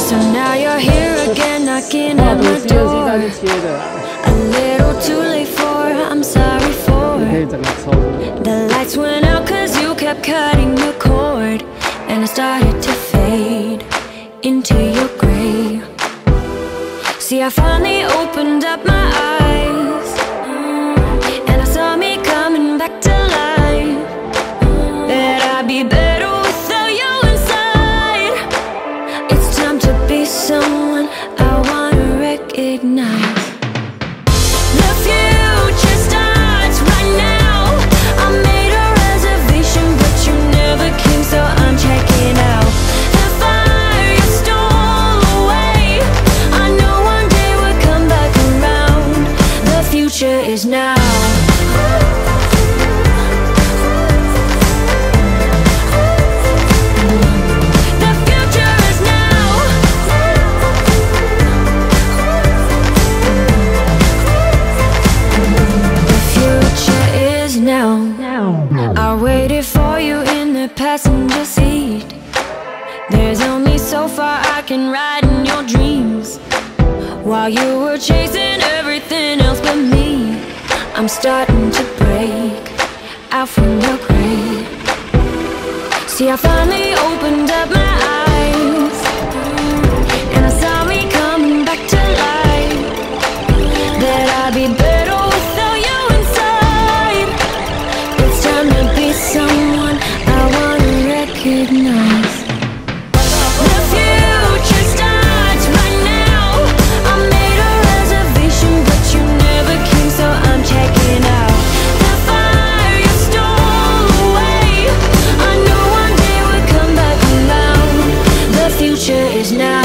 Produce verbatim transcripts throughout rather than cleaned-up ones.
So now you're here again, knocking at my door. A little too late for, I'm sorry for. The lights went out cause you kept cutting the cord, and I started to fade into your gray. See, I finally opened up my eyes, and I saw me coming back to life. That I'd be better without you inside. It's time to be someone I wanna recognize. The future starts right now. I made a reservation, but you never came, so I'm checking out. The fire you stole away, I know one day we'll come back around. The future is now. I waited for you in the passenger seat. There's only so far I can ride in your dreams, while you were chasing everything else but me. I'm starting to break out from your grave. See, I finally opened up my eyes, and I saw me coming back to life. That I'd be better without you inside. It's time to be someone I wanna recognize. The future starts right now. I made a reservation, but you never came, so I'm checking out. The fire you stole away, I know one day we'll come back around. The future is now.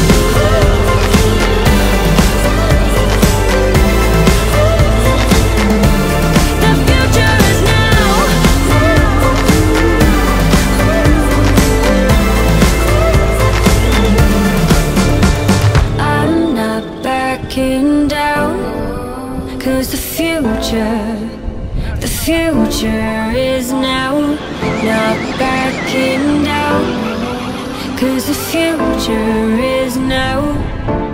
Cause the future, the future is now. Not backing down, cause the future is now.